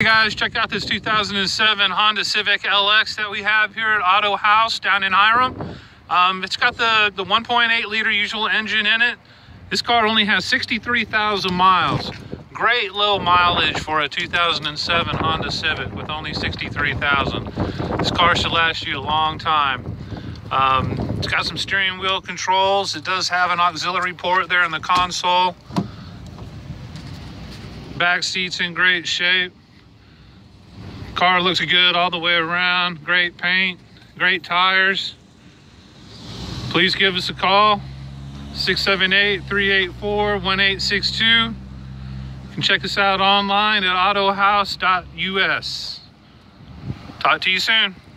Hey guys, check out this 2007 Honda Civic LX that we have here at Auto House down in Hiram. It's got the 1.8 liter usual engine in it. This car only has 63,000 miles. Great low mileage for a 2007 Honda Civic with only 63,000. This car should last you a long time. It's got some steering wheel controls. It does have an auxiliary port there in the console. Back seat's in great shape. Car looks good all the way around. Great paint, great tires. Please give us a call, 678-384-1862. You can check us out online at autohouse.us. Talk to you soon.